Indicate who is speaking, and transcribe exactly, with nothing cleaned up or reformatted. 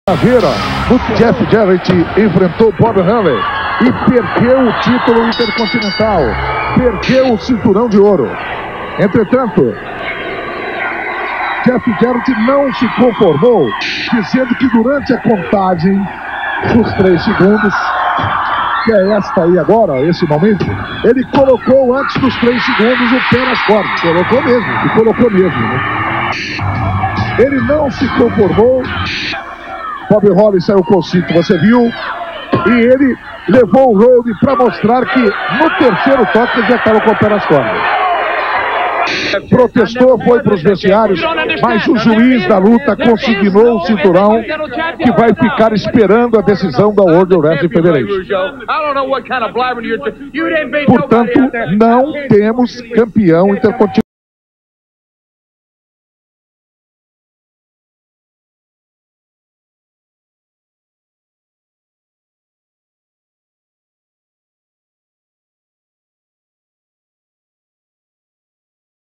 Speaker 1: Carreira, o Jeff Jarrett enfrentou Bob Hanley e perdeu o título intercontinental, perdeu o cinturão de ouro. Entretanto, Jeff Jarrett não se conformou, dizendo que durante a contagem dos três segundos, que é esta aí agora, esse momento, ele colocou antes dos três segundos o pé nas cordas. Colocou mesmo, e colocou mesmo, né? Ele não se conformou. Bob Holly saiu com o cinto, você viu? E ele levou o road para mostrar que no terceiro toque ele já estava com o pé nas cordas. Protestou, foi para os vestiários, mas o juiz da luta consignou o cinturão que vai ficar esperando a decisão da World Wrestling Federation. Portanto, não temos campeão intercontinental.